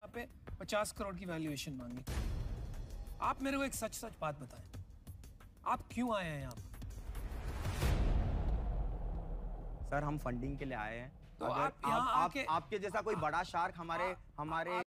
पे 50 करोड़ की वैल्यूएशन मांगी। आप मेरे को एक सच सच बात बताएं, आप क्यों आए हैं यहाँ पर? सर हम फंडिंग के लिए आए हैं। तो अगर आप यहाँ आके आपके जैसा कोई बड़ा शार्क हमारे